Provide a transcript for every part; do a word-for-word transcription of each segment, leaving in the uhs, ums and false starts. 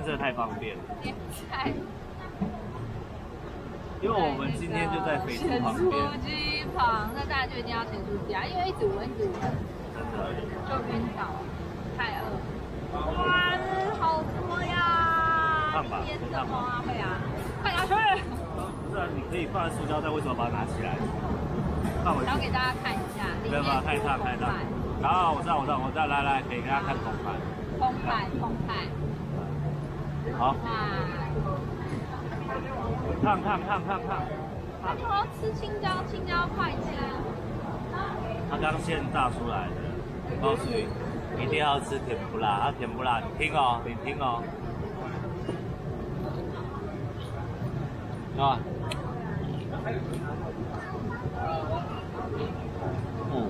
真的太方便了。 点菜。 因为我们今天就在肥猪旁边。 咸酥鸡旁，那大家就一定要咸酥鸡啊，因为一直闻一直闻， 真的就晕倒，太饿。哇，好多呀！ 烫吧， 腌什么啊？会啊，快拿去！ 不是啊，你可以放在塑胶袋，为什么把它拿起来？放回去。 然后给大家看一下， 对吧？太烫太烫。然后我知道我知道，我再来来给大家看铜盘。 澎湃澎湃。 好。 哇！ 烫烫烫烫烫！ 他说要吃青椒，青椒快切。 他刚现炸出来的，我告诉你，一定要吃甜不辣，啊甜不辣，你听哦，你听哦。啊。嗯。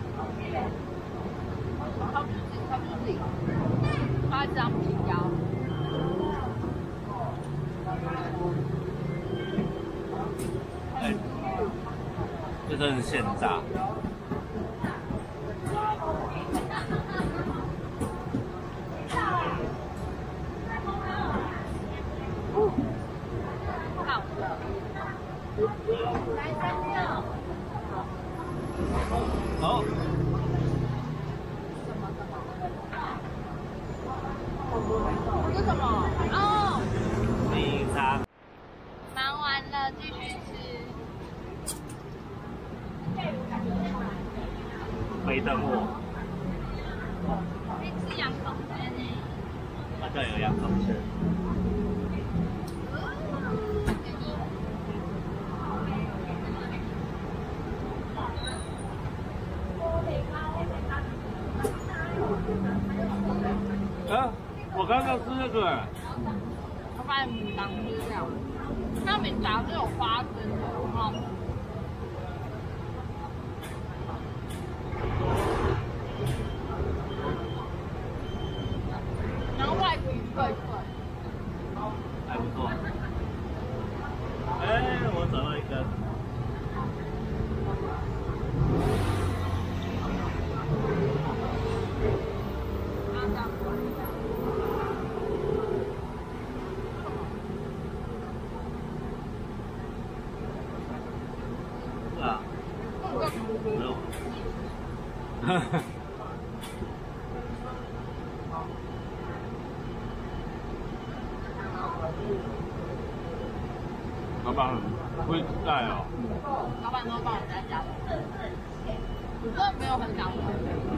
他不是他不是自己，他只要青椒。 哎，这真是现炸。 好的。来三票。 好。 这什么？哦。 第三。 忙完了，继续吃。 没等我。 可以吃羊筒圈呢。 那这有羊筒圈。啊，我刚刚吃那个。 我把米当吃掉。那米杂是有花生的，哦。然后外皮脆脆， 还不错。哎，我找到一根。啊。没有。哈哈。老板会带哦。 老板都帮我在家。我真的没有很想吃。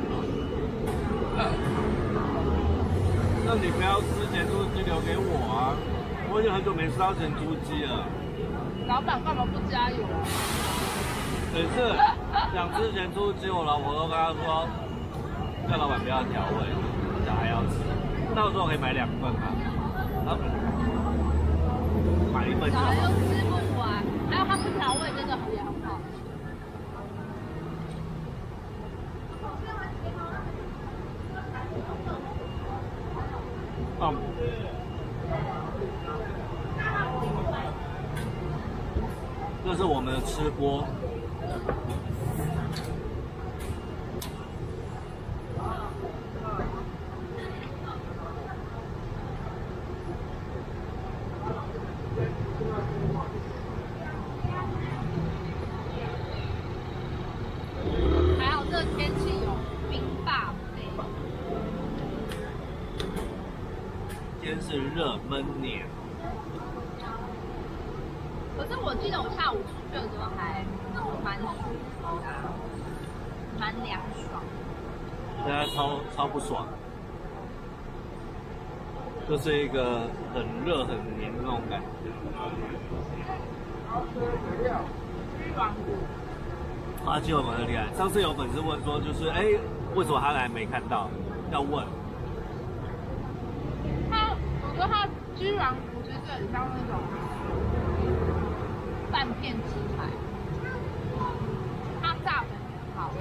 那你不要吃咸猪鸡，留给我啊！我已经很久没吃到咸猪鸡了。 老板干嘛不加油啊？ 每次想吃咸猪鸡，我老婆都跟他说，叫老板不要调味，小孩要吃。那我说我可以买两份啊。啊，买一份就好。 小孩又吃不完，还有他不调味真的也很好。 嗯。这是我们的吃播。 还好这天气有冰霸杯。 今天是热闷年。 可是我记得我下午出去的时候还蛮舒服的，蛮凉爽。 现在超超不爽，就是一个很热很黏的那种感觉。啊，基友们很厉害。上次有粉丝问说，就是哎，为什么他来没看到？要问。 他，我觉得他居然不是很像那种半片鸡排，它炸的很好。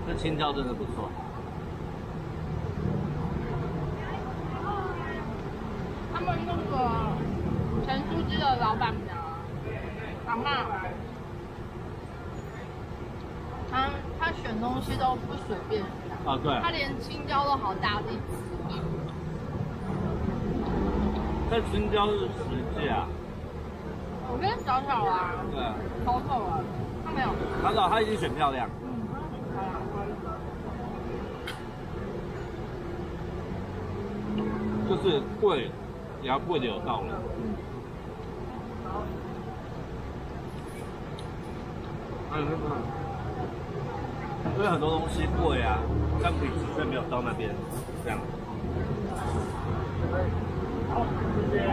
这青椒真的不错。 他们那个陈书记的老板娘，阿嬷，他他选东西都不随便选。 啊，对。 他连青椒都好大力。 这青椒是十价。 我跟小小啊。 对。 偷偷了，他没有。 他找他已经选漂亮。 嗯。好啦。 就是贵，也要贵的有道理。 嗯。 还有那个，因为很多东西贵啊，但品质却没有到那边这样。好，谢谢。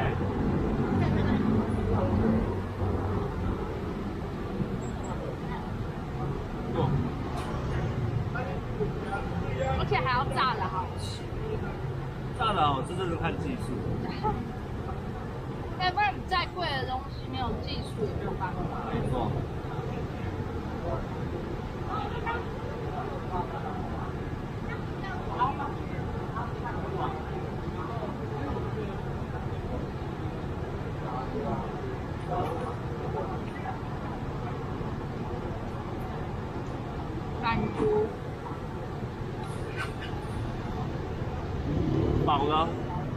哦。 而且还要炸的好吃。 炸的好吃，这是看技术。 要不然再贵的东西没有技术也没有办法。 没错。 满足。 饱了。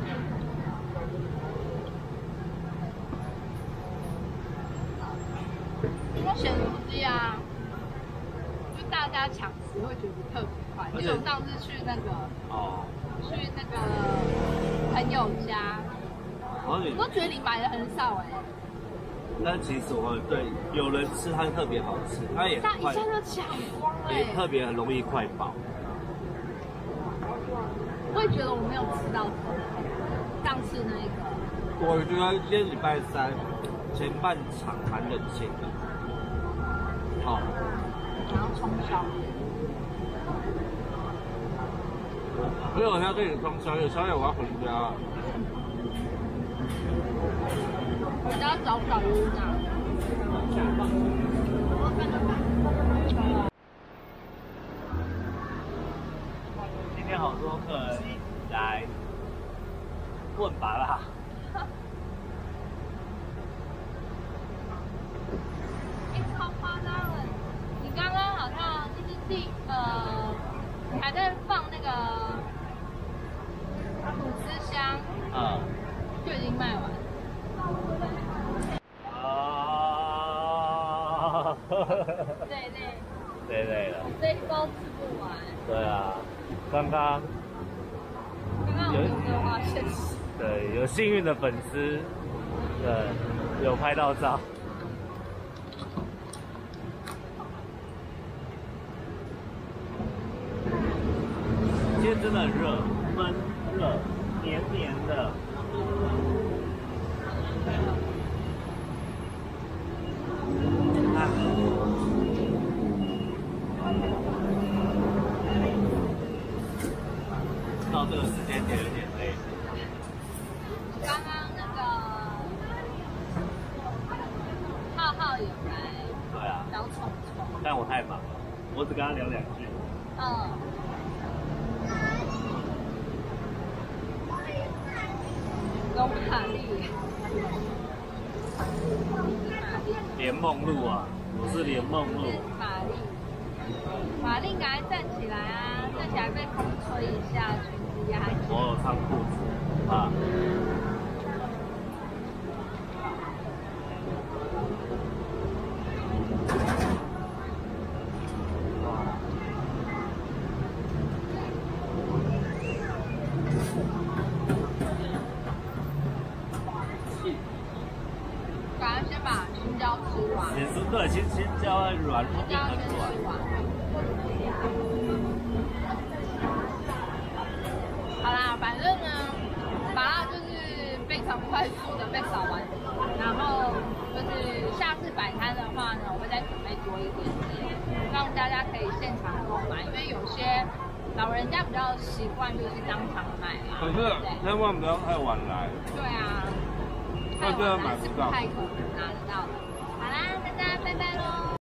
因为咸酥鸡啊，就大家抢食会觉得特别快。因为我上次去那个哦，去那个朋友家，我都觉得你买的很少哎、欸。 但其实我会对有人吃它特别好吃，它也但一下就抢光了、欸， 也特别容易快饱。 我也觉得我没有吃到上次那个。 我觉得今天礼拜三前半场蛮冷清的。好、哦。 然后冲宵夜。 因为我现在跟你装宵夜，宵夜我要回家。 我要找小鱼呢。 今天好多客人来问拔辣。 哎，超夸张了！你刚刚好像就是第呃，你还在放那个吐司香，嗯，就已经卖完。 啊！ 累累， 累累了， 这一包吃不完。 对啊，刚刚刚刚有的话现实。 对，有幸运的粉丝，对，有拍到照。今天真的很热，闷热，黏黏的。啊。到这个时间点有点累。 刚刚那个浩浩有来， 对啊， 小宠宠， 但我太忙了，我只跟他聊两句。 嗯。龙玛丽， 连梦露啊，我是连梦露。 玛丽，玛丽，赶快站起来啊！站起来被风吹一下，裙子压紧。 我有穿裤子啊。 赶快先把青椒吃完。 也是对，青青椒软， 青椒先吃完。好啦，反正呢，麻辣就是非常快速的被扫完，然后就是下次摆摊的话呢，我会再准备多一点点，让大家可以现场购买，因为有些老人家比较习惯就是当场买嘛。 可是千万不要太晚来。 对啊。 那这样买不到， 不太可能拿得到的。好啦，大家拜拜喽。